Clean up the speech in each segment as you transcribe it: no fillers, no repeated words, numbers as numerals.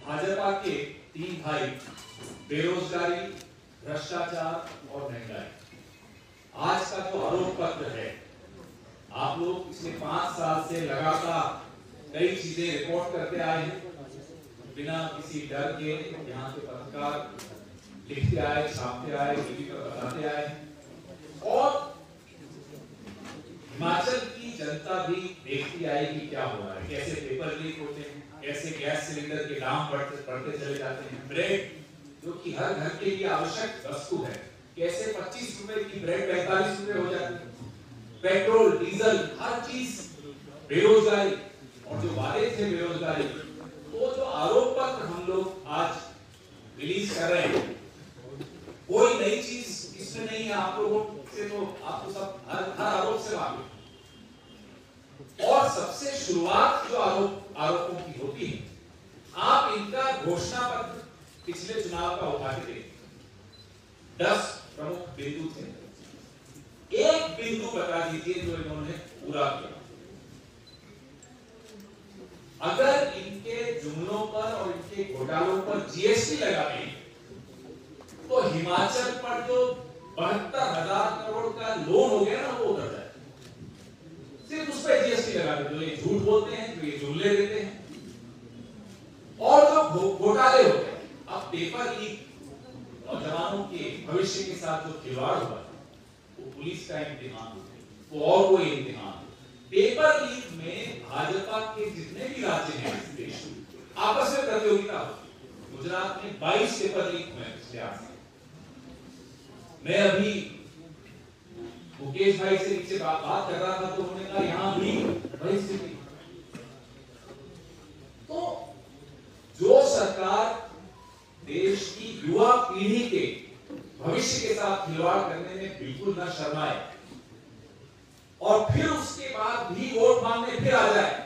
भाजपा के तीन भाई बेरोजगारी, भ्रष्टाचार और महंगाई। आज का जो आरोप पत्र है, आप लोग पिछले 5 साल से लगातार कई चीजें रिपोर्ट करते आए हैं, बिना किसी डर के। यहाँ के पत्रकार लिखते आए, छापते आए, टीवी पर बताते आए, और हिमाचल की जनता भी देखती आई कि क्या हो रहा है, कैसे पेपर लीक होते हैं, कैसे गैस सिलेंडर के दाम बढ़ते चले जाते हैं, ब्रेड जो कि हर घर के लिए आवश्यक वस्तु है, कैसे 25 रुपए की ब्रेड 45 रुपए हो जाती है, पेट्रोल डीजल हर चीज, बेरोजगारी और जो वादे थे बेरोजगारी। तो जो आरोप पत्र हम लोग आज रिलीज कर रहे हैं, कोई नई चीज इसमें नहीं है। आप लोगों से तो आपको सब हर आरोप से वाकिफ, और सबसे शुरुआत जो आरोपों की होती है, आप इनका घोषणा पत्र पिछले चुनाव का उठाते थे। 10 प्रमुख बिंदु थे, एक बिंदु बता दीजिए जो इन्होंने पूरा किया। अगर इनके जुमलों पर और इनके घोटालों पर जीएसटी लगाते तो हिमाचल पर जो 72,000 करोड़ का लोन हो गया ना, वो उतर जाए। सिर्फ उस पर जीएसटी लगा दे, जो ये झूठ बोलते हैं, जो ये जुमले देते हैं, और जो घोटाले होते हैं। अब पेपर लीक और जवानों के भविष्य के साथ जो खिलवाड़ हुआ, वो पुलिस का इम्तिहान, वो और कोई इम्तिहान। पेपर लीक में भाजपा के जितने भी राज्य हैं इस देश में, आपस में प्रतियोगिता होती है। गुजरात में 22 पेपर लीक हुए पिछले 8 साल। मैं अभी मुकेश भाई से नीचे बात कर रहा था, तो उन्होंने कहा यहां भी वही स्थिति। तो जो सरकार देश की युवा पीढ़ी के भविष्य के साथ खिलवाड़ करने में बिल्कुल न शर्माए, और फिर उसके बाद भी वोट मांगने फिर आ जाए,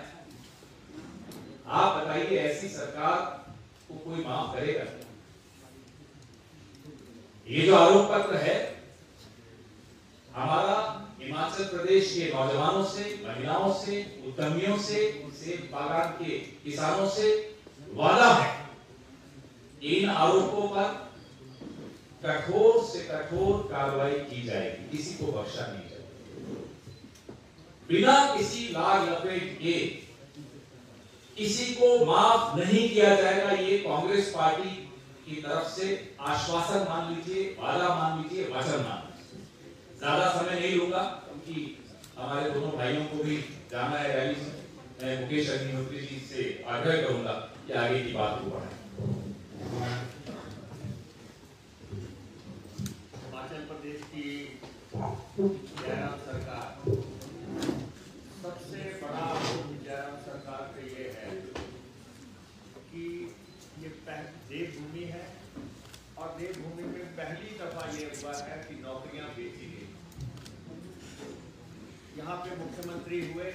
आप बताइए ऐसी सरकार को कोई माफ करेगा? ये जो आरोप पत्र है, हमारा हिमाचल प्रदेश के नौजवानों से, महिलाओं से, उद्यमियों से, सेब बागान के किसानों से वादा है, इन आरोपों पर कठोर से कठोर कार्रवाई की जाएगी, किसी को बख्शा नहीं जाएगा। बिना किसी लाग लपेट के किसी को माफ नहीं किया जाएगा। ये कांग्रेस पार्टी की तरफ से आश्वासन मान लीजिए, वादा मान लीजिए, वचन मान लीजिए। ज्यादा समय नहीं लूंगा क्योंकि हमारे दोनों भाइयों को भी जाना है रैली में। मैं मुकेश अग्निहोत्री जी से आग्रह करूंगा कि आगे की बात को बढ़ाएं। हिमाचल प्रदेश की जयराम सरकार, सबसे बड़ा जयराम सरकार का ये है कि ये देवभूमि है, और देवभूमि में पहली दफा ये हुआ है कि नौकरियां बेची गई। यहाँ पे मुख्यमंत्री हुए,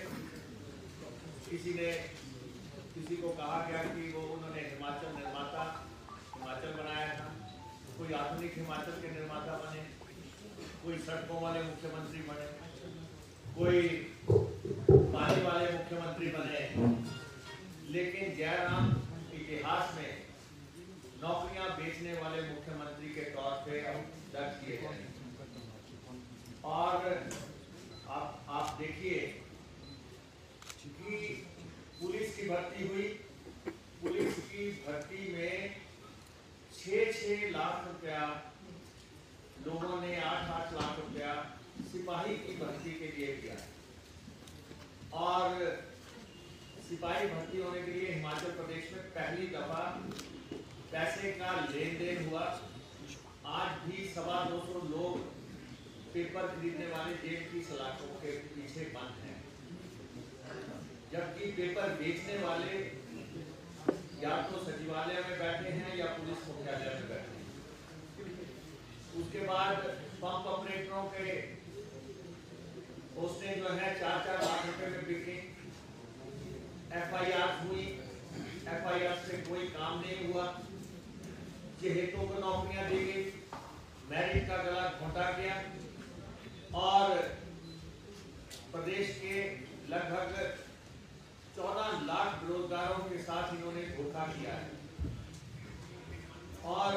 किसी को कहा गया कि वो उन्होंने हिमाचल निर्माता हिमाचल बनाया था, कोई आधुनिक हिमाचल के निर्माता बने, कोई सड़कों वाले मुख्यमंत्री बने, कोई पानी वाले मुख्यमंत्री बने, लेकिन जयराम इतिहास में नौकरियां बेचने वाले मुख्यमंत्री के तौर पे दर्ज किए गए। और आप देखिए कि पुलिस की भर्ती हुई, पुलिस की भर्ती में 6-6 लाख रुपया लोगों ने, 8-8 लाख रुपया सिपाही की भर्ती के लिए दिया, और सिपाही भर्ती होने के लिए हिमाचल प्रदेश में पहली दफा पैसे का लेन देन हुआ। आज भी 250 लोग पेपर खरीदने वाले जेब की सलाखों के पीछे बंद हैं, जबकि पेपर बेचने वाले या तो सचिवालय में बैठे हैं या पुलिस मुख्यालय में बैठे हैं। उसके बाद पंप ऑपरेटरों के पोस्टें जो है 4-4 लाख रुपए में बिकी। एफआईआर हुई, एफआईआर से कोई काम नहीं हुआ, चहेतों को नौकरियां दी गई, मैरिट का गला घोटा गया, और प्रदेश के लगभग 14 लाख बेरोजगारों के साथ इन्होंने धोखा किया है। और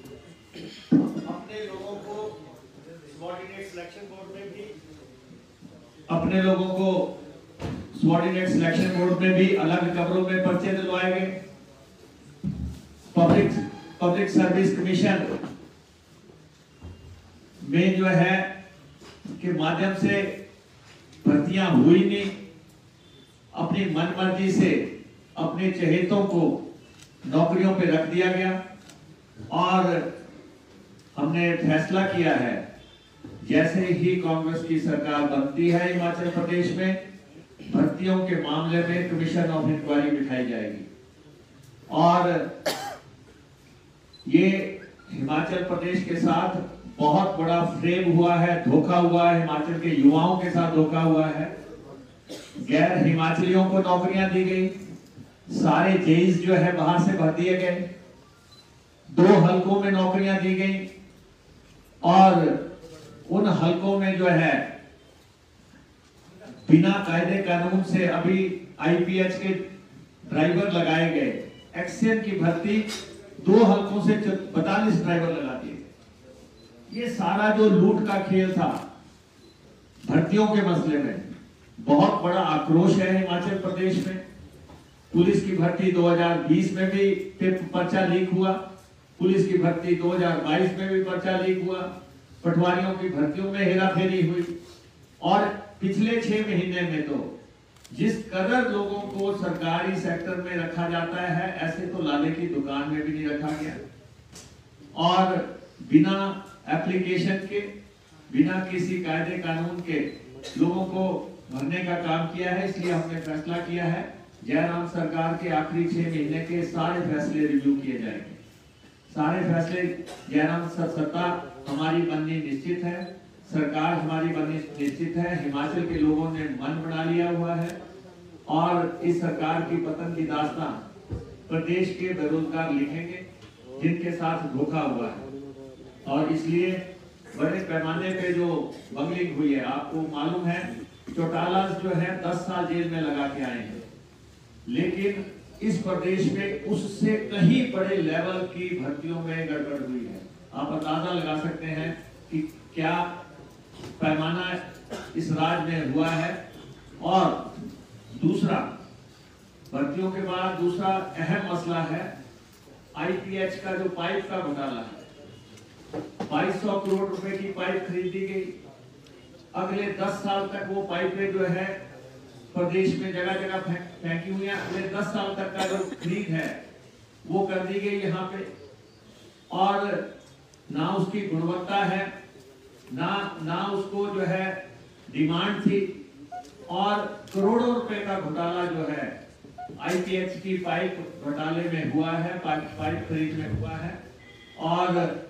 अपने लोगों को सबॉर्डिनेट सिलेक्शन बोर्ड में भी अलग कमरों में पर्चे दिलवाए गए। पब्लिक सर्विस कमीशन में जो है के माध्यम से भर्तियां हुई नहीं, अपनी मनमर्जी से अपने चहेतों को नौकरियों पे रख दिया गया। और हमने फैसला किया है जैसे ही कांग्रेस की सरकार बनती है हिमाचल प्रदेश में, भर्तियों के मामले में कमीशन ऑफ इंक्वायरी बिठाई जाएगी। और ये हिमाचल प्रदेश के साथ बहुत बड़ा फ्रेम हुआ है, धोखा हुआ है, हिमाचल के युवाओं के साथ धोखा हुआ है। गैर हिमाचलियों को नौकरियां दी गई, सारे जेईस जो है बाहर से भर दिए गए, 2 हलकों में नौकरियां दी गई और उन हलकों में जो है बिना कायदे कानून से अभी आईपीएच के ड्राइवर लगाए गए। एक्सएम की भर्ती 2 हलकों से 42 ड्राइवर लगा दिए। ये सारा जो लूट का खेल था भर्तियों के मसले में, बहुत बड़ा आक्रोश है हिमाचल प्रदेश में। पुलिस की भर्ती 2020 में भी पर्चा लीक हुआ, पुलिस की भर्ती 2022 में भी पर्चा लीक हुआ, पटवारियों की भर्तियों में हेराफेरी हुई। और पिछले 6 महीने में तो जिस कदर लोगों को सरकारी सेक्टर में रखा जाता है, ऐसे तो लाले की दुकान में भी नहीं रखा गया। और बिना एप्लीकेशन के, बिना किसी कायदे कानून के लोगों को भरने का काम किया है। इसलिए हमने फैसला किया है जयराम सरकार के आखिरी 6 महीने के सारे फैसले रिव्यू किए जाएंगे। सारे फैसले जयराम सत्ता हमारी बननी निश्चित है, सरकार हमारी बननी निश्चित है। हिमाचल के लोगों ने मन बना लिया हुआ है और इस सरकार की पतन की दास्तान प्रदेश के बेरोजगार लिखेंगे जिनके साथ धोखा हुआ है। और इसलिए बड़े पैमाने पे जो बंगलिंग हुई है, आपको मालूम है चौटाला जो है 10 साल जेल में लगा के आए हैं, लेकिन इस प्रदेश में उससे कहीं बड़े लेवल की भर्तियों में गड़बड़ हुई है। आप अंदाजा लगा सकते हैं कि क्या पैमाना इस राज्य में हुआ है। और दूसरा, भर्तियों के बाद दूसरा अहम मसला है आईपीएच का जो पाइप का घोटाला है। 2200 करोड़ रुपए की पाइप खरीदी गई। अगले 10 साल तक वो पाइपें जो है प्रदेश में जगह जगह फेंकी हुई है। अगले 10 साल तक का जो खरीद है वो कर दी गई यहाँ पे, और ना उसकी गुणवत्ता है, ना उसको जो है डिमांड थी। और करोड़ों रुपए का घोटाला जो है आईपीएच की पाइप घोटाले में हुआ है, पाइप खरीद में हुआ है। और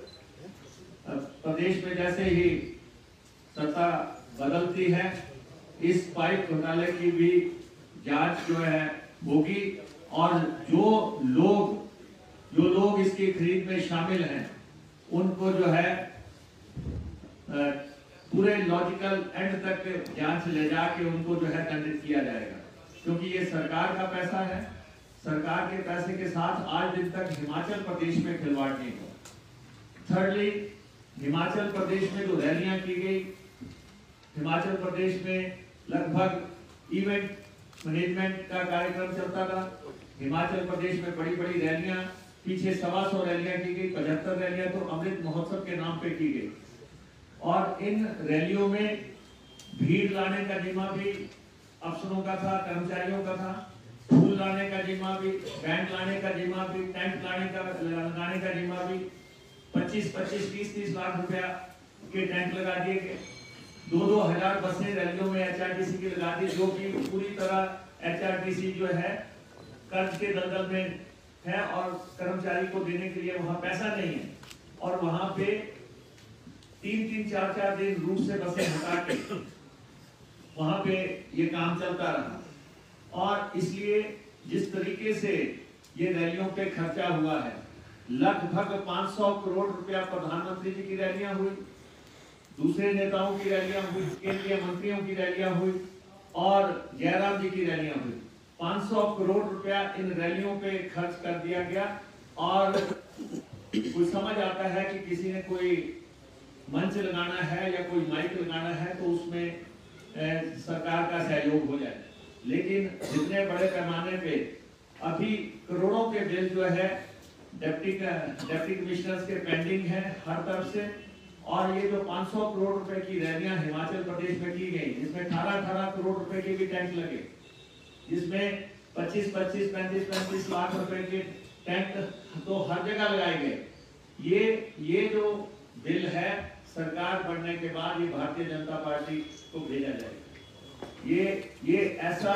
प्रदेश में जैसे ही सत्ता बदलती है, इस पाइप घोटाले की भी जांच जो है होगी। और जो लोग इसकी खरीद में शामिल हैं उनको जो है पूरे लॉजिकल एंड तक जांच ले जाके उनको जो है दंडित किया जाएगा, क्योंकि ये सरकार का पैसा है। सरकार के पैसे के साथ आज दिन तक हिमाचल प्रदेश में खिलवाड़ नहीं हुआ। थर्डली, हिमाचल प्रदेश में जो रैलियां की गई, हिमाचल प्रदेश में लगभग इवेंट मैनेजमेंट का कार्यक्रम चलता था। हिमाचल प्रदेश में बड़ी बड़ी रैलियां, पीछे 125 रैलियां की गई, 75 रैलियां तो अमृत महोत्सव के नाम पे की गई। और इन रैलियों में भीड़ लाने का जिम्मा भी अफसरों का था, कर्मचारियों का था। फूल लाने का जिम्मा भी, बैंड लाने का जिम्मा भी, टेंट लगाने का जिम्मा भी। 25-25, 30-30 लाख रुपया के टेंट लगा दिए गए। 2-2 हजार बसें रैलियों में एचआरटीसी की लगा दी, जो कि पूरी तरह एचआरटीसी जो है कर्ज के दलदल में है और कर्मचारी को देने के लिए वहां पैसा नहीं है। और वहां पे 3-3, 4-4 दिन रूट से बसें हटा के वहां पे ये काम चलता रहा। और इसलिए जिस तरीके से ये रैलियों पे खर्चा हुआ है, लगभग 500 करोड़ रुपया प्रधानमंत्री जी की रैलियां हुई, दूसरे नेताओं की रैलियां हुई, केंद्रीय मंत्रियों की रैलियां हुई और जयराम जी की रैलियां हुई। 500 करोड़ रुपया इन रैलियों पे खर्च कर दिया गया। और कोई समझ आता है कि किसी ने कोई मंच लगाना है या कोई माइक लगाना है तो उसमें सरकार का सहयोग हो जाए। लेकिन जितने बड़े पैमाने पे अभी करोड़ों के बिल जो है डिप्टी कमिश्नर्स के पेंडिंग है हर तरफ से, और ये जो 500 करोड़ रुपए की रैलियां हिमाचल प्रदेश में की गई, जिसमें 18 करोड़ रुपए के भी टैंक लगे, जिसमें 25-35 लाख रुपए के टैंक तो हर जगह लगाए गए। ये जो बिल है सरकार बनने के बाद ये भारतीय जनता पार्टी को भेजा जाएगा। ये ऐसा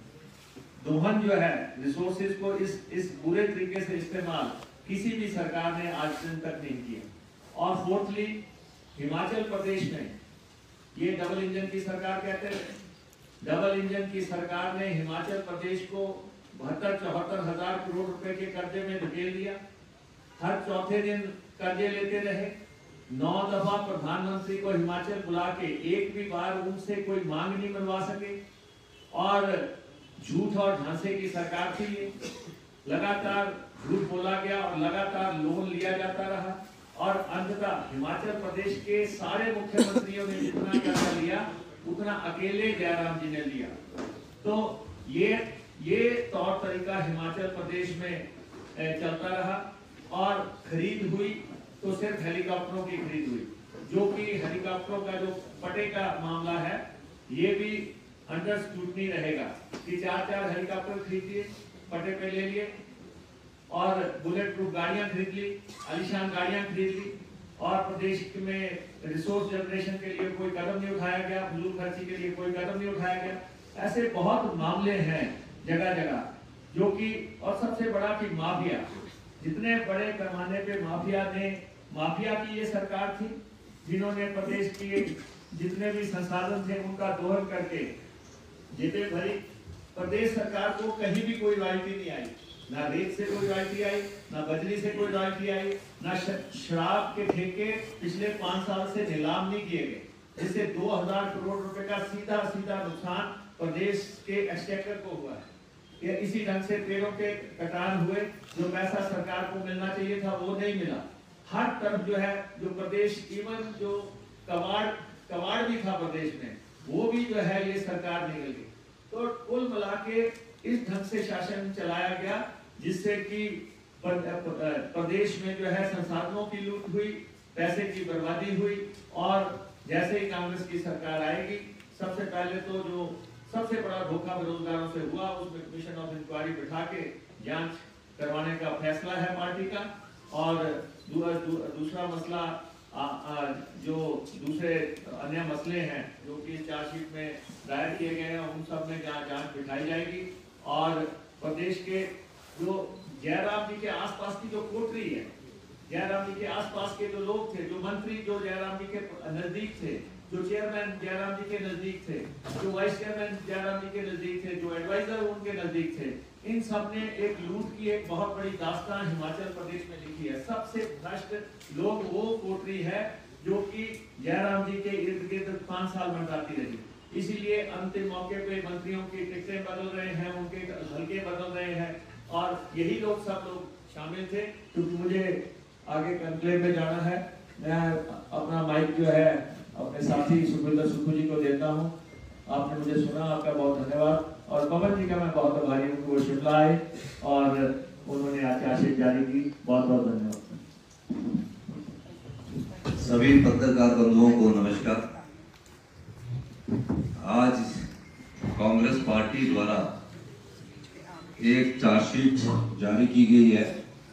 दोहन जो है रिसोर्सेज को इस बुरे तरीके से इस्तेमाल किसी भी सरकार ने आज दिन तक नहीं किया। और फोर्थली, हिमाचल प्रदेश में ये डबल इंजन की सरकार कहते हैं, डबल इंजन की सरकार ने हिमाचल प्रदेश को 72-74 हजार करोड़ रुपए के कर्जे में धकेल दिया। हर चौथे दिन कर्जे लेते रहे। 9 दफा प्रधानमंत्री को हिमाचल बुला के एक भी बार उनसे कोई मांग नहीं मनवा सके, और झूठ और झांसे की सरकार थी ये। लगातार झूठ बोला गया और लगातार लोन लिया जाता रहा, और अंततः हिमाचल प्रदेश के सारे मुख्यमंत्रियों ने जितना कर्जा लिया उतना अकेले जयराम जी ने लिया। तो ये तौर तरीका हिमाचल प्रदेश में चलता रहा, और खरीद हुई तो सिर्फ हेलीकॉप्टरों की खरीद हुई, जो कि हेलीकॉप्टरों का जो पटे का मामला है ये भी अंडर स्क्रूटनी रहेगा कि 4 हेलीकॉप्टर खरीद लिए, पटे पे ले लिए, और बुलेट प्रूफ गाड़ियां खरीद ली, आलीशान गाड़ियां खरीद ली, और प्रदेश में रिसोर्स जनरेशन के लिए कोई कदम नहीं उठाया गया, फजूल खर्ची के लिए कोई कदम नहीं उठाया गया। ऐसे बहुत मामले हैं जगह जगह जो कि, और सबसे बड़ा कि माफिया, जितने बड़े पैमाने पे माफिया की ये सरकार थी, जिन्होंने प्रदेश के जितने भी संसाधन थे उनका दोहन करके जेबें भरी। प्रदेश सरकार को कहीं भी कोई रॉयल्टी नहीं आई, ना रेत से कोई रॉयल्टी आई, ना बजरी से कोई रॉयल्टी आई, ना शराब के ठेके पिछले 5 साल से नीलाम नहीं किए गए, जिससे 2000 करोड़ रुपए का सीधा नुकसान प्रदेश के एक्सचेकर को हुआ है। ये इसी ढंग से पेड़ों के कटान हुए, जो पैसा सरकार को मिलना चाहिए था वो नहीं मिला। हर तरफ जो है, जो प्रदेश, इवन जो कबाड़ भी था प्रदेश में, वो भी जो है ये सरकार निकल गई। तो कुल मिला के इस ढंग से शासन चलाया गया, जिससे कि प्रदेश में जो है संसाधनों की लूट हुई, पैसे की बर्बादी हुई। और जैसे ही कांग्रेस की सरकार आएगी, सबसे पहले तो जो सबसे बड़ा धोखा बेरोजगारों से हुआ, उसमें कमीशन ऑफ इंक्वायरी बिठा के जांच करवाने का फैसला है पार्टी का। और दूसरा मसला, जो दूसरे अन्य मसले हैं जो कि चार्जशीट में दायर किए गए हैं, उन सब में जांच बिठाई जाएगी। और प्रदेश के जो जयराम जी के आसपास की जो कोटरी है, जयराम जी के आसपास के जो लोग थे, जो मंत्री जो जयराम जी के नजदीक थे, जो चेयरमैन जयराम जी के नजदीक थे, जो वाइस चेयरमैन जयराम जी के नजदीक थे, जो एडवाइजर उनके नजदीक थे, इन सब ने एक लूट की एक बहुत बड़ी दास्तान हिमाचल प्रदेश में लिखी है। सबसे भ्रष्ट लोग वो कोटरी है जो कि जयराम जी के इर्द गिर्द 5 साल मंडराती रही। इसीलिए अंतिम मौके पे मंत्रियों की टिकटें बदल रहे हैं, उनके हल्के बदल रहे हैं, और यही लोग सब लोग शामिल थे। क्योंकि मुझे आगे कंक्लेव में जाना है, मैं अपना माइक जो है अपने साथी सुखविंदर सुक्खू जी को देता हूँ। आपने मुझे सुना, आपका बहुत धन्यवाद। और पवन जी का मैं बहुत आभारी हूँ, वो शिमला आए और उन्होंने आज चार्जशीट जारी की। बहुत बहुत धन्यवाद। सभी पत्रकार बंधुओं को नमस्कार। आज कांग्रेस पार्टी द्वारा एक चार्जशीट जारी की गई है।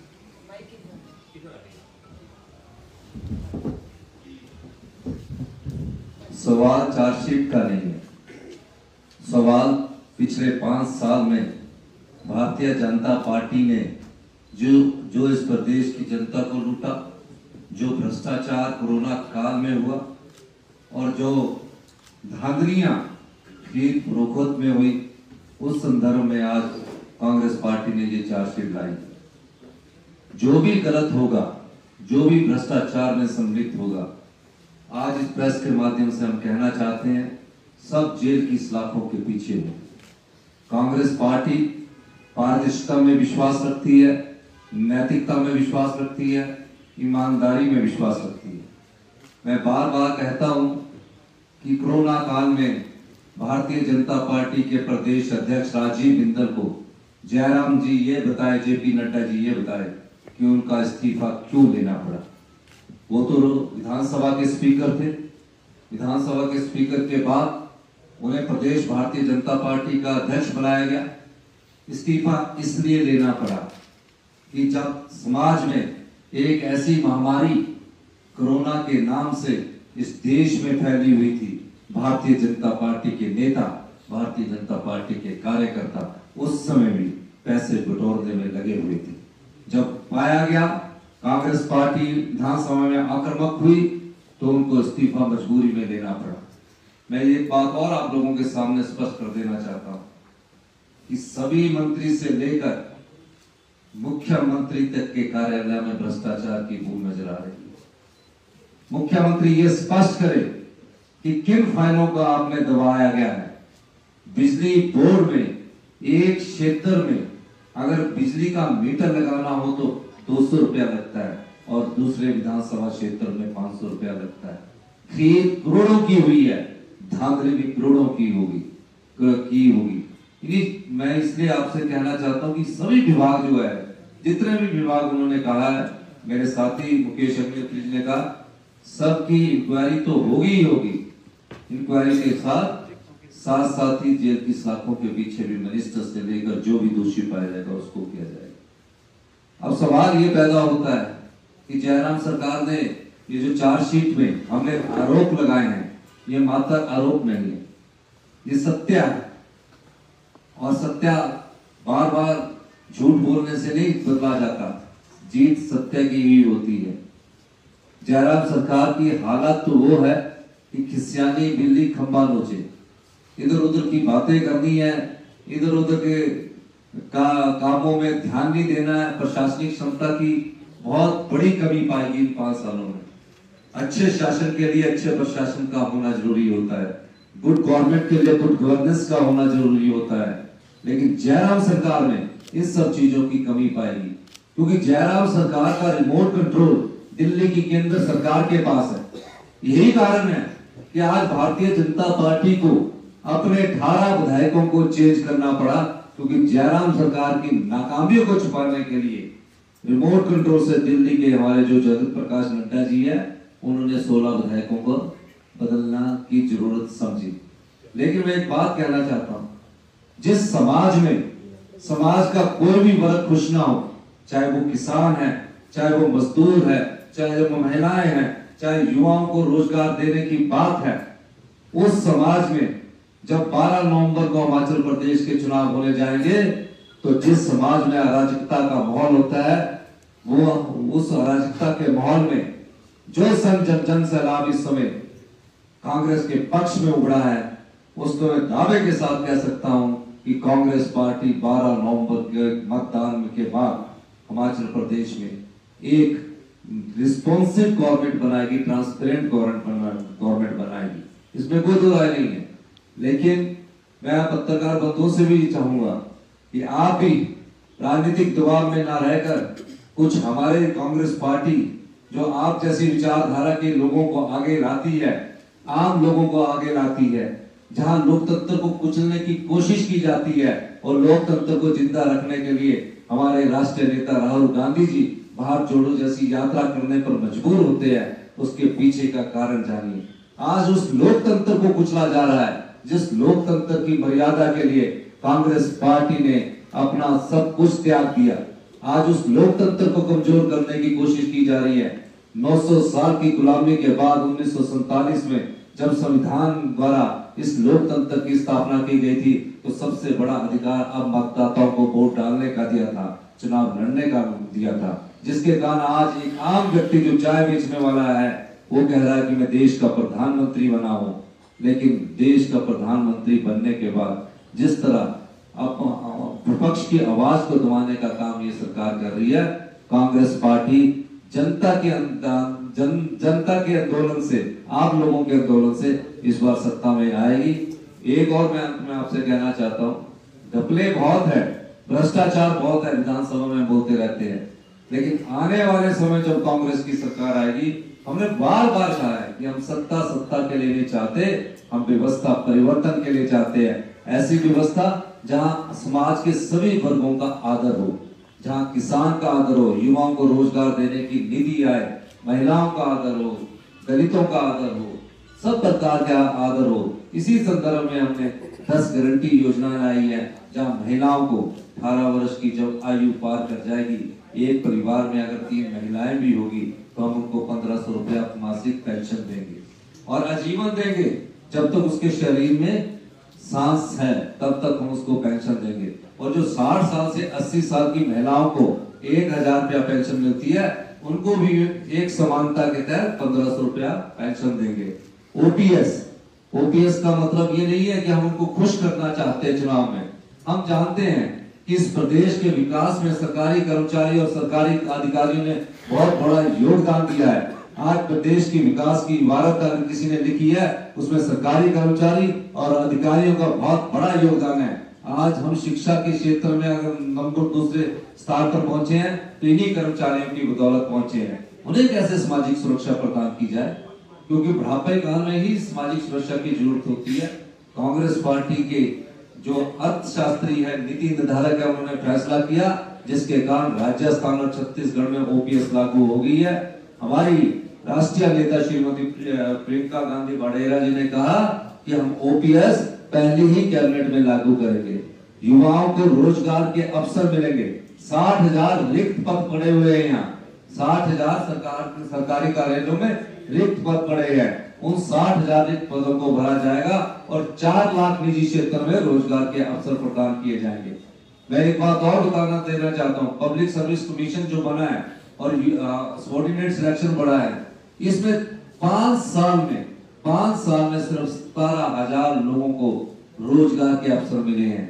सवाल चार्जशीट का नहीं है, सवाल पिछले 5 साल में भारतीय जनता पार्टी ने जो इस प्रदेश की जनता को लूटा, जो भ्रष्टाचार कोरोना काल में हुआ, और जो धांधलियां खरीद फरोख्त में हुई, उस संदर्भ में आज कांग्रेस पार्टी ने ये चार्जशीट लाई। जो भी गलत होगा, जो भी भ्रष्टाचार में सम्मिलित होगा, आज इस प्रेस के माध्यम से हम कहना चाहते हैं, सब जेल की सलाखों के पीछे हो। कांग्रेस पार्टी पारदर्शिता में विश्वास रखती है, नैतिकता में विश्वास रखती है, ईमानदारी में विश्वास रखती है। मैं बार बार कहता हूं कि कोरोना काल में भारतीय जनता पार्टी के प्रदेश अध्यक्ष राजीव बिंदल को जयराम जी ये बताए, जेपी नड्डा जी ये बताए कि उनका इस्तीफा क्यों लेना पड़ा। वो तो विधानसभा के स्पीकर थे। विधानसभा के स्पीकर के बाद उन्हें प्रदेश भारतीय जनता पार्टी का अध्यक्ष बनाया गया। इस्तीफा इसलिए लेना पड़ा कि जब समाज में एक ऐसी महामारी कोरोना के नाम से इस देश में फैली हुई थी, भारतीय जनता पार्टी के नेता, भारतीय जनता पार्टी के कार्यकर्ता उस समय भी पैसे बटोरने में लगे हुए थे। जब पाया गया कांग्रेस पार्टी विधानसभा में आक्रामक हुई तो उनको इस्तीफा मजबूरी में लेना पड़ा। मैं ये बात और आप लोगों के सामने स्पष्ट कर देना चाहता हूं कि सभी मंत्री से लेकर मुख्यमंत्री तक के कार्यालय में भ्रष्टाचार की बूंद नजर आ रही है। मुख्यमंत्री ये स्पष्ट करे कि किन फाइलों को आपने दबाया गया है। बिजली बोर्ड में एक क्षेत्र में अगर बिजली का मीटर लगाना हो तो 200 रुपया लगता है और दूसरे विधानसभा क्षेत्र में 500 रुपया लगता है। खरीद करोड़ों की हुई है, धांधली भी करोड़ों की होगी। मैं इसलिए आपसे कहना चाहता हूं कि सभी विभाग जो है, जितने भी विभाग उन्होंने कहा है, मेरे साथी मुकेश अग्निहोत्री जी ने कहा, सबकी इंक्वायरी तो होगी ही होगी। इंक्वायरी के साथ साथ ही जेल की सलाखों के पीछे भी मिनिस्टर से लेकर जो भी दोषी पाया जाएगा उसको किया जाएगा। अब सवाल ये पैदा होता है कि जयराम सरकार ने ये जो चार्जशीट में हमने आरोप लगाए हैं, ये मात्र आरोप नहीं है, ये सत्य है। और सत्य बार बार झूठ बोलने से नहीं बदला जाता, जीत सत्य की ही होती है। जयराम सरकार की हालत तो वो है कि खिसियानी बिल्ली खंबा नोचे। इधर उधर की बातें करनी है, इधर उधर के कामों में ध्यान नहीं देना है। प्रशासनिक क्षमता की बहुत बड़ी कमी पाएगी इन 5 सालों में। अच्छे शासन के लिए अच्छे प्रशासन का होना जरूरी होता है, गुड गवर्नमेंट के लिए गुड गवर्नेंस का होना जरूरी होता है। लेकिन जयराम सरकार में इन सब चीजों की कमी पाएगी, क्योंकि जयराम सरकार का रिमोट कंट्रोल दिल्ली की केंद्र सरकार के पास है। यही कारण है कि आज भारतीय जनता पार्टी को अपने 18 विधायकों को चेंज करना पड़ा, क्योंकि जयराम सरकार की नाकामियों को छुपाने के लिए रिमोट कंट्रोल से दिल्ली के हमारे जो जगत प्रकाश नड्डा जी है, उन्होंने 16 विधायकों को बदलना की जरूरत समझी। लेकिन मैं एक बात कहना चाहता हूं, जिस समाज में समाज का कोई भी वर्ग खुश ना हो, चाहे वो किसान है, चाहे वो मजदूर है, चाहे वो महिलाएं हैं, चाहे युवाओं को रोजगार देने की बात है, उस समाज में जब 12 नवंबर को हिमाचल प्रदेश के चुनाव होने जाएंगे तो जिस समाज में अराजकता का माहौल होता है, वो उस अराजकता के माहौल में जो जन सैलाब इस समय कांग्रेस के पक्ष में उभरा है, उसको मैं दावे के साथ कह सकता हूं कि कांग्रेस पार्टी 12 नवंबर के मतदान के बाद हिमाचल प्रदेश में एक रिस्पॉन्सिव गवर्नमेंट बनाएगी, ट्रांसपेरेंट गवर्नमेंट बनाएगी, इसमें कोई दो राय नहीं है। लेकिन मैं पत्रकार बंधुओं से भी चाहूंगा कि आप भी राजनीतिक दबाव में ना रहकर कुछ हमारे कांग्रेस पार्टी जो आप जैसी विचारधारा के लोगों को आगे लाती है, आम लोगों को आगे लाती है, जहां लोकतंत्र को कुचलने की कोशिश की जाती है और लोकतंत्र को जिंदा रखने के लिए हमारे राष्ट्रीय नेता राहुल गांधी जी भारत जोड़ो जैसी यात्रा करने पर मजबूर होते हैं, उसके पीछे का कारण जानिए। आज उस लोकतंत्र को कुचला जा रहा है, जिस लोकतंत्र की मर्यादा के लिए कांग्रेस पार्टी ने अपना सब कुछ त्याग दिया। आज उस लोकतंत्र को कमजोर करने की कोशिश की जा रही है। 900 साल की गुलामी के बाद 1947 में जब संविधान द्वारा इस लोकतंत्र की स्थापना की गई थी, तो सबसे बड़ा अधिकार अब मतदाताओं को वोट डालने का दिया था, चुनाव लड़ने का दिया था, जिसके कारण आज एक आम व्यक्ति जो चाय बेचने वाला है वो कह रहा है कि मैं देश का प्रधानमंत्री बना हूं। लेकिन देश का प्रधानमंत्री बनने के बाद जिस तरह विपक्ष की आवाज को दबाने का काम ये सरकार कर रही है, कांग्रेस पार्टी जनता के आंदोलन से, आप लोगों के आंदोलन से इस बार सत्ता में आएगी। एक और मैं अंत में आपसे कहना चाहता हूँ, घपले बहुत है, भ्रष्टाचार बहुत है, विधानसभा में बोलते रहते हैं, लेकिन आने वाले समय जब कांग्रेस की सरकार आएगी, हमने बार बार कहा है कि हम सत्ता के लिए नहीं चाहते, हम व्यवस्था परिवर्तन के लिए चाहते हैं। ऐसी व्यवस्था जहां समाज के सभी वर्गों का आदर हो, जहां किसान का आदर हो, युवाओं को रोजगार देने की निधि आए, महिलाओं का आदर हो, दलितों का आदर हो, सब प्रकार का आदर हो। इसी संदर्भ में हमने 10 गारंटी योजना लाई है, जहां महिलाओं को 18 वर्ष की जब आयु पार कर जाएगी, एक परिवार में अगर 3 महिलाएं भी होगी तो हम उनको 1500 रुपया मासिक पेंशन देंगे और आजीवन देंगे। जब तक उसके शरीर में सांस है तब तक हम उसको पेंशन देंगे। और जो 60 साल से 80 साल की महिलाओं को 1000 रुपया पेंशन मिलती है, उनको भी एक समानता के तहत 1500 रुपया पेंशन देंगे। ओपीएस का मतलब ये नहीं है कि हम उनको खुश करना चाहते हैं चुनाव में। हम जानते हैं कि इस प्रदेश के विकास में सरकारी कर्मचारी और सरकारी अधिकारियों ने बहुत बड़ा योगदान दिया है। आज प्रदेश की विकास की इबारत अगर किसी ने लिखी है, उसमें सरकारी कर्मचारी और अधिकारियों का बहुत बड़ा योगदान है। आज हम शिक्षा के क्षेत्र में अगर नंबर दूसरे स्थान पर पहुंचे हैं तो इन्हीं कर्मचारियों की बदौलत पहुंचे हैं। उन्हें कैसे सामाजिक सुरक्षा प्रदान की जाए, क्योंकि बुढ़ापे काल में ही सामाजिक सुरक्षा की जरूरत होती है। कांग्रेस पार्टी के जो अर्थशास्त्री है, नीति निर्धारक है, उन्होंने फैसला किया जिसके कारण राजस्थान और छत्तीसगढ़ में ओपीएस लागू हो गई है। हमारी राष्ट्रीय नेता श्रीमती प्रियंका गांधी वाडेरा जी ने कहा कि हम ओपीएस पहले ही कैबिनेट में लागू करेंगे। युवाओं को रोजगार के अवसर मिलेंगे। 60,000 रिक्त पद पड़े हुए हैं यहाँ, 60,000 सरकारी कार्यालयों में रिक्त पद पड़े हैं। उन 60,000 रिक्त पदों को भरा जाएगा और 4 लाख निजी क्षेत्र में रोजगार के अवसर प्रदान किए जाएंगे। मैं एक बात और बताना देना चाहता हूँ, पब्लिक सर्विस कमीशन जो बना है और सबऑर्डिनेट सिलेक्शन बढ़ा है, इसमें 5 साल में सिर्फ 17,000 लोगों को रोजगार के अवसर मिले हैं।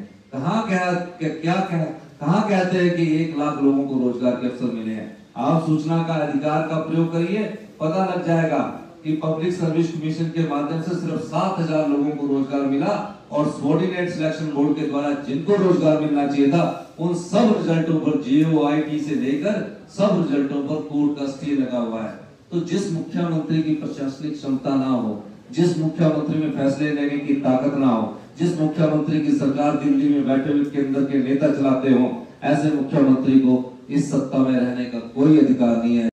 कहाँ कहते हैं कि 1 लाख लोगों को रोजगार के अवसर मिले हैं। आप सूचना का अधिकार का प्रयोग करिए, पता लग जाएगा कि पब्लिक सर्विस कमीशन के माध्यम से सिर्फ 7,000 लोगों को रोजगार मिला और सबऑर्डिनेट सिलेक्शन बोर्ड के द्वारा जिनको रोजगार मिलना चाहिए था, उन सब रिजल्टों पर JOIT से लेकर सब रिजल्टों पर कोर्ट का स्टे लगा हुआ है। तो जिस मुख्यमंत्री की प्रशासनिक क्षमता ना हो, जिस मुख्यमंत्री में फैसले लेने की ताकत ना हो, जिस मुख्यमंत्री की सरकार दिल्ली में बैठे हुए केंद्र के नेता चलाते हो, ऐसे मुख्यमंत्री को इस सत्ता में रहने का कोई अधिकार नहीं है।